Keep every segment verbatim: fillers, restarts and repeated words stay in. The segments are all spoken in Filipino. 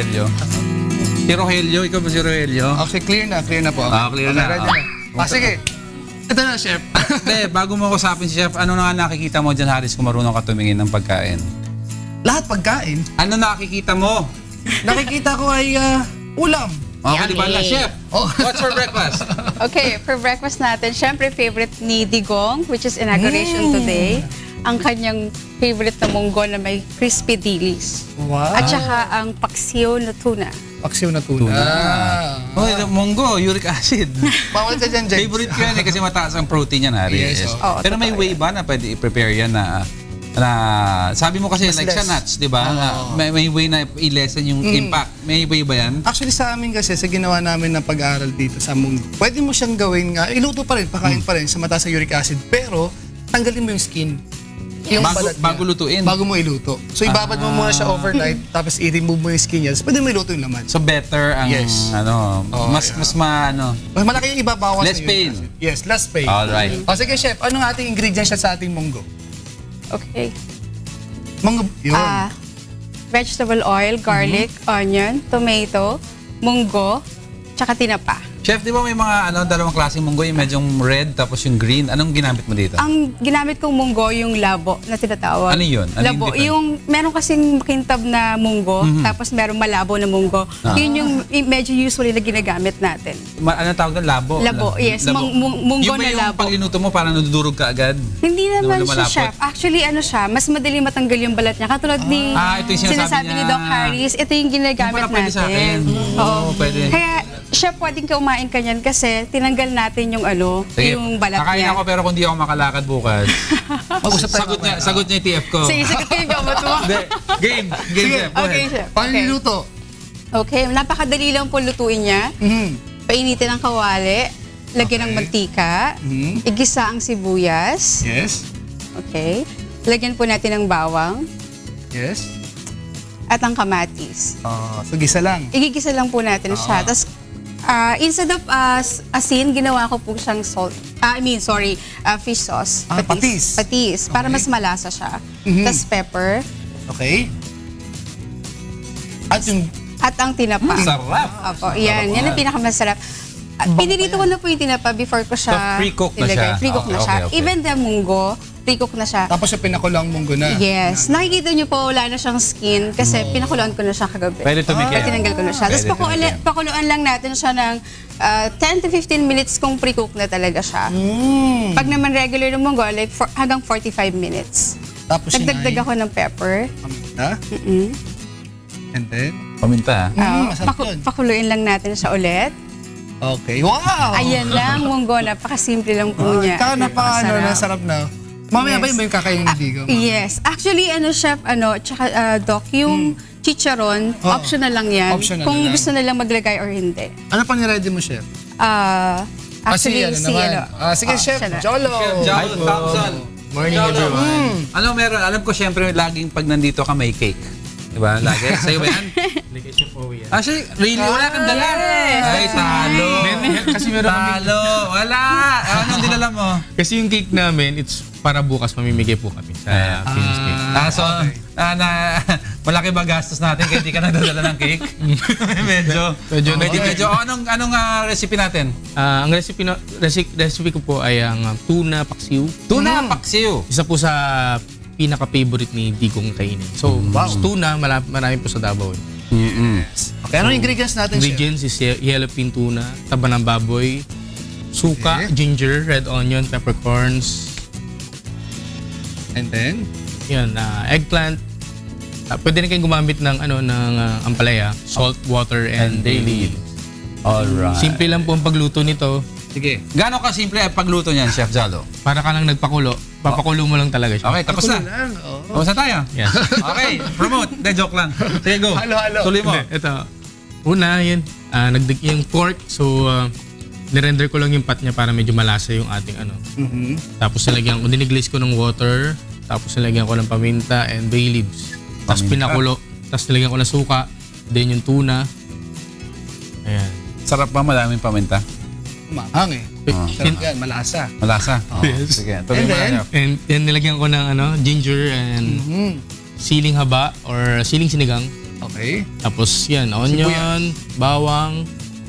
Rogelio. Si Rogelio, ikaw ba si Rogelio? Okay, clear na, clear na po. Ah, clear na. Ready na. Ah, sige. Ito na, Chef. Hindi, bago mo kusapin si Chef, ano na nakikita mo dyan, Haris, kung marunong ka tumingin ng pagkain? Lahat pagkain. Ano nakikita mo? Nakikita ko ay uh, ulam. Okay, di ba na, Chef? Oh. What's for breakfast? Okay, for breakfast natin, syempre favorite ni Digong, which is inauguration mm. today. Ang kanyang favorite na munggo na may crispy dilis. Wow. At saka ang paksiw na tuna. Paksiw na tuna. tuna. Oh, munggo, uric acid. Bawal ka dyan, James. Favorite ko yan eh, kasi mataas ang protein yan, Haris. Yes, oh. Oh, pero may way ba na pwede i-prepare yan na na sabi mo kasi mas like less. Sa nuts, di ba? Oh. May, may way na i-lessen yung mm. impact. May way ba yan? Actually sa amin kasi, sa ginawa namin na pag-aaral dito sa munggo, pwede mo siyang gawin nga, iluto pa rin, pakain mm. pa rin sa mataas sa uric acid, pero tanggalin mo yung skin. Yung bago, bago lutuin? Bago mo iluto. So ibabad mo muna siya overnight, tapos i-remove mo yung skin niya, pwede mo iluto yung laman. So better ang yes. ano, oh, mas yeah. mas ma, ano, mas malaki yung ibabawas. Less pain. Yes, less pain. Alright. O sige, Chef, anong ating ingredients siya sa ating munggo? Okay. Munggo, yun. Uh, vegetable oil, garlic, mm-hmm. onion, tomato, munggo, tsaka tinapa. Chef, di ba may mga ano, dalawang klaseng munggo, yung medyong red tapos yung green. Anong ginamit mo dito? Ang ginamit kong munggo yung labo na tinatawag. Ano yun? Ano labo. Yung, yung meron kasing makintab na munggo, mm-hmm. tapos meron malabo na munggo. Ah. Yun yung medyo usually na ginagamit natin. Ma ano tawag doon? Labo? Labo, yes. Labo. Mung, munggo yung na yung labo. Yung pag-inuto mo, parang nadudurog ka agad? Hindi naman siya, Chef. Actually, ano siya, mas madali matanggal yung balat niya. Katulad ni ah, ito yung sinasabi, sinasabi ni Doc Harris, ito yung ginagamit yung natin. Sa akin. Mm. Oo, pwede. Kaya, Chef, pwedeng ka umain ka niyan kasi tinanggal natin yung ano, sige, yung balat nakain niya. ako pero kung di ako makalakad bukas. sagot niya, sagot niya yung T F ko. Sige, sagot ko yung gamot mo. Game, game, sige, Chef. Go okay, ahead. Chef. Paano okay. niluto? Okay, napakadali lang po lutuin niya. Mm-hmm. Painitin ang kawali, lagyan okay. ng mantika, mm-hmm. igisa ang sibuyas. Yes. Okay. Lagyan po natin ng bawang. Yes. At ang kamatis. Uh, so gisa lang? Igigisa lang po natin uh. siya. Tapos, uh, instead of uh, asin, ginawa ko po siyang salt. Uh, I mean, sorry, uh, fish sauce. Ah, patis. Patis. patis okay. Para mas malasa siya. Mm-hmm. Tapos pepper. Okay. At yung... At ang tinapa. Sarap! Opo, yan. Yan ang pinakamasarap. Pinirito ko na po yung tinapa before ko siya so, pre-cook na siya? Pre-cook okay, na siya. Okay, okay. Even the munggo, pre-cook na siya. Tapos yung pinakulang munggo na? Yes. Na. Nakikita niyo po, wala na siyang skin kasi oh. pinakuloan ko na siya kagabi. Pwede tumikim. Ah. Tinanggal ko na siya. Tapos pakuluan lang natin siya ng uh, ten to fifteen minutes kung pre-cook na talaga siya. Mm. Pag naman regular ng munggo, like for, hanggang forty-five minutes. Tapos nagdagdag ako ng pepper. Paminta? Mm-mm. And then? Paminta. Uh, paku pakuluin lang natin siya ulit. Okay. Wow! Ayan lang, munggo. Napakasimple lang po oh, niya. Ikaw na pa, ano, nasarap na. Mamaya yes. ba yun ba yung kakainin ni Digong? Uh, yes. Actually, ano, Chef, ano, tsaka, uh, Doc, yung hmm. chicharon, oh. optional lang yan. Optional kung lang. Gusto nilang maglagay or hindi. Ano pa ni-ready mo, Chef? Uh, actually, ah, si, si, ano, ah, sige, uh, Chef, Jolo. Chef Jolo Thompson. Morning, Jolo. everyone. Mm. Ano meron? Alam ko, syempre, laging pag nandito ka, may cake. Diba? Lagi? Sa'yo ba yan? Like Chef Owie yan. Actually, really? Wala kang dala? Yes. Ay, talo. Kasi meron kami... Talo. Wala. Anong dinala mo? Kasi yung cake namin, it's para bukas mamimigay po kami sa uh, Phoenix Cake. Ah, so, okay. ah, na, malaki ba gastos natin kaya hindi ka nagdadala ng cake? medyo. Medyo. Medyo. medyo. Oh, anong anong uh, recipe natin? Uh, ang recipe, no, recipe, recipe ko po ay ang uh, tuna paksiw. Tuna mm. paksiw? Isa po sa pinaka-favorite ni Digong kainin. So, wow. tuna, marami, marami po sa Davao. Mm-hmm. Okay, anong ingredients natin, Ingredients is yellow pin tuna, taba ng baboy, suka, okay. ginger, red onion, peppercorns. And then? Yan, uh, eggplant. Uh, pwede rin kayong gumamit ng, ano, ng uh, ampalaya, salt, water, and, and bay leaves. Alright. Simple lang po ang pagluto nito. Sige. Gano'n ka simple ang pagluto niyan, Chef Jolo? Para ka lang nagpakulo. Papakulo mo lang talaga siya. Okay, tapos na. Oh. Tapos na tayo? Yeah. Okay, promote. De, joke lang. Sige, go. Halo, halo. Tuloy mo. Ito. Una, yun. Uh, nagdig yung pork. So, uh, nirender ko lang yung pat niya para medyo malasa yung ating ano. Mm-hmm. Tapos nilagyan ko, diniglaze ko ng water. Tapos nilagyan ko ng paminta and bay leaves. Tapos pinakulo. Tapos nilagyan ko ng suka. Then yung tuna. Ayan. Sarap ba maraming paminta? Mahang eh. Oh. Sarap yan, malasa. Malasa? Oh. Yes. Sige, tuloy mo na. And, and nilagyan ko ng ano, ginger and mm-hmm. siling haba or siling sinigang. Okay. Tapos yan, onion, bawang.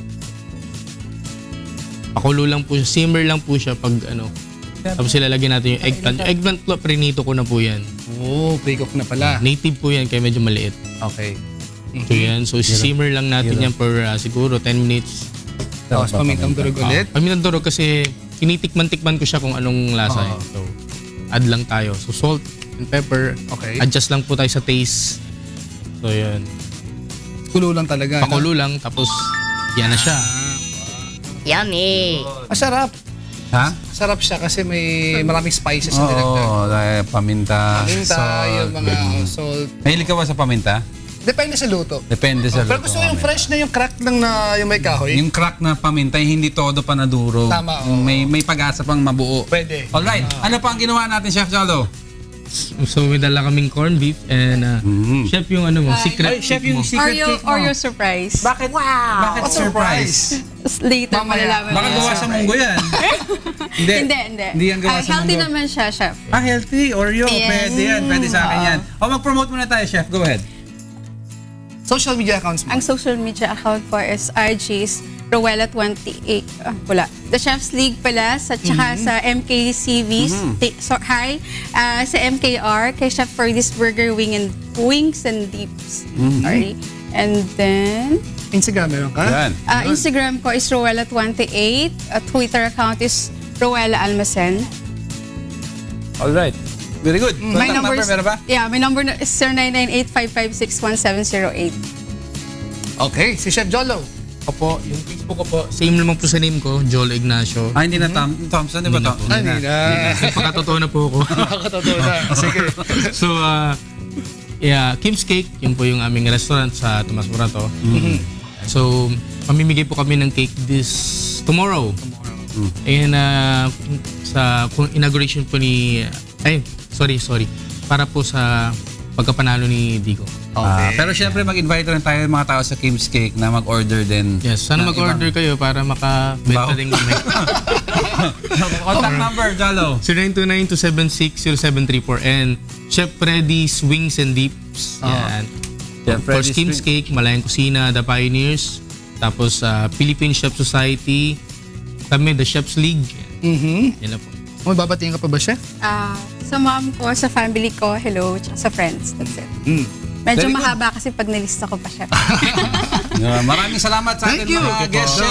Pakulo lang po siya, simmer lang po siya pag ano. Tapos ilalagyan natin yung eggplant. Yung eggplant po, prinito ko na po yan. Oh, pre-cook na pala. Native po yan, kaya medyo maliit. Okay. So yan, so simmer lang natin yan for uh, siguro ten minutes. Tapos pamintang durog ulit. Uh, pamintang durog kasi tinitikman-tikman ko siya kung anong lasa. Oo. Eh. So, add lang tayo. So salt and pepper. Okay. Adjust lang po tayo sa taste. So yan. Kulo lang talaga. Pakulo lang, tapos yan na siya. Yummy! Masarap. Ha? Masarap siya kasi may maraming spices na Oo, dinagdag. dahil paminta, Paminta, salt. yung mga mm. salt. Mahilig ka ba sa paminta? Depende sa luto. Depende sa Pero luto. gusto ko yung fresh na yung crack lang na yung may kahoy. Yung crack na paminta, hindi todo pa nadurog. Tama, oo. May may pag-asa pang mabuo. Pwede. Alright, ano pa ang ginawa natin, Chef Jolo? So may dala kaming corned beef and uh, Mhm. chef yung ano mo, secret Ay, chef, yung mo. secret Oreo, cake mo. Oreo surprise. Bakit? Wow! Bakit What surprise? Later Mamaya. malalaman Baka mo. gawa sa munggo yan. hindi. Hindi, hindi. Hindi yan gawa Ah, sa healthy munggo. naman siya, chef. Ah, healthy. Oreo. Yes. Pwede yan. Pwede sa akin yan. O, mag-promote muna tayo, Chef. Go ahead. Social media accounts mo. Ang social media account ko is R J's Rowella twenty-eight. Ah, wala. The Chef's League pala, sa, tsaka sa M K C V's. T- so, hi. Ah, sa M K R, kay Chef Ferdy's Burger Wing and Wings and Deeps. Sorry. And then, Instagram meron ka? Yan. ah, Instagram ko is Rowella twenty-eight. Uh, Twitter account is Rowella Almacen. Alright. Very good. My Contact number number, meron ba? Yeah, my number is zero nine nine eight five five six one seven zero eight. Okay, si Chef Jolo. Opo, yung Facebook ko po, same naman po sa name ko, Joel Ignacio. Ah, hindi na Tom, Thompson, di ba? Hindi na Tom? po. Ay, hindi na. Pagkatotoo na po ako. Nakakatotoo na. Sige. So, uh, yeah, Kim's Cake, yun po yung aming restaurant sa Tomas Morato. So, mamimigay po kami ng cake this tomorrow. And uh, sa inauguration po ni, ay, sorry, sorry, para po sa pagkapanalo ni Digo. Ah, pero syempre mag-invite rin tayo mga tao sa Kim's Cake na mag-order din. Yes, sana ng mag-order kayo para makabenta Wow. din kami. ibang- Contact number, Jalo. zero nine two nine two seven six zero seven three four and Chef Freddy's Wings and Dips. Yan. Chef Of course, Freddy's Kim's Cake, Malayang Kusina, The Pioneers. Tapos uh, Philippine Chef Society. Kami, The Chef's League. Mhm. Yan na po. May babatiin ka pa ba, Chef? Ah, sa mom ko, sa family ko, hello, tsaka sa friends. That's it. Mm. Medyo Very good. mahaba kasi pag nilista ko pa siya. Uh, maraming salamat sa ating Thank you. mga guests.